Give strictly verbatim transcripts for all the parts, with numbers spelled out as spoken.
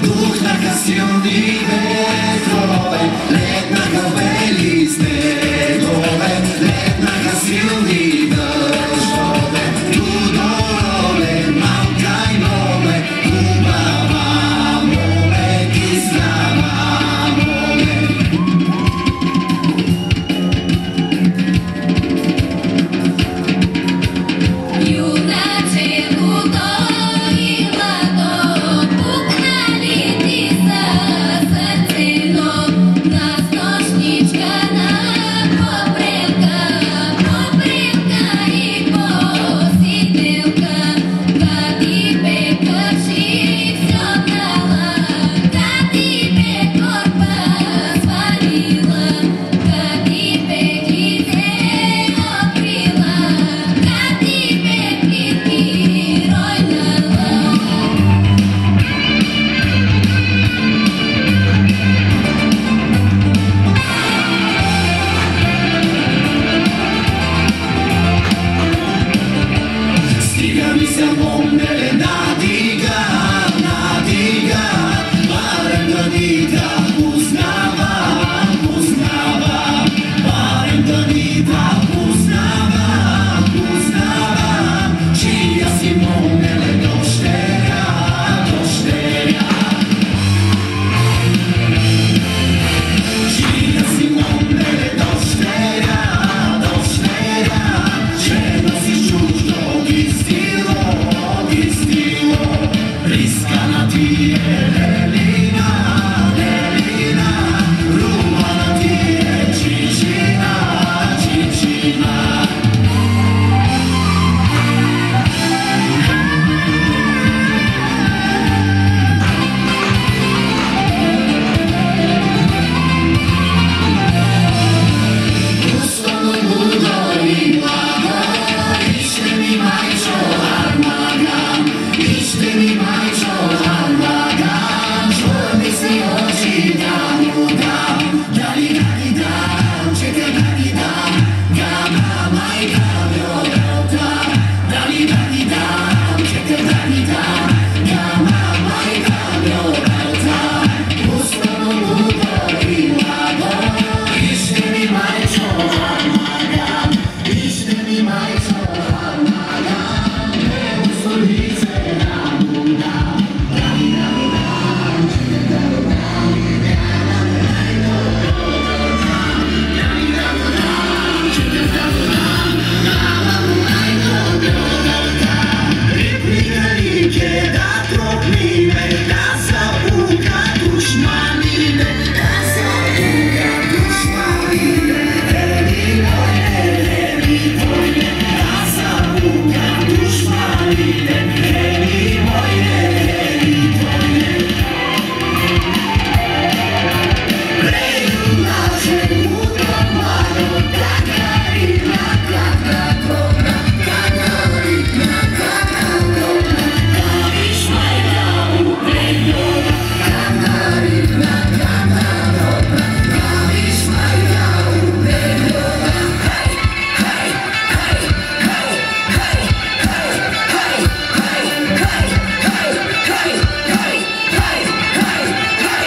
duh na silni vetrove, let na ga beli snegove, let na ga silni dešove, ludorole, mamkaj nove, ubava mole, kislava mole. Junače udojila to, puknali ti sa srceno, nastošnička na poprelka, poprelka i positelka, kad ti pekaši sjonala, kad ti pekorpa svalila, kad ti pekice okrila, kad ti pekiti rojnala. Stiga mi se momnele nadiga, nadiga, barem da nida uznavam, uznavam, barem da nida uznavam, uznavam, čija si momnele došterja, došterja. Čija si momnele došterja, došterja, že nosiš čuždog istilo, istilo, priskana ti je lelina, lelina, rumana ti je čičina, čičina. Uslovno budovima, ište mi majčo armagam, ište mi majčo armagam, što misli oči da mu dam, da li da li dam, čeka da li dam, gama majka vjolta, da li da li dam, čeka da li dam, gama majka vjolta. Uslovno budovima, ište mi majčo armagam, ište mi majčo armagam, ne usolice nam dam, da li da li dam, čeka da li dam, gama majka vjolta, da li da li dam, čeka da li dam, gama majka vjolta. Replika da tropline, da zapuka dušmanine, da zapuka dušmanine, heli moje, heli tvoje, da zapuka dušmanine, heli moje, heli tvoje. Prejunače udomano, kakarina, kakakona, kakarina, kakakona, kaviš majka uprenjona, kakarina, kakakona, kaviš majka uprenjona. Hej, hej, hej, hej, hej, hej, hej, hej, hej, hej, hej, hej, hej, hej,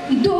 до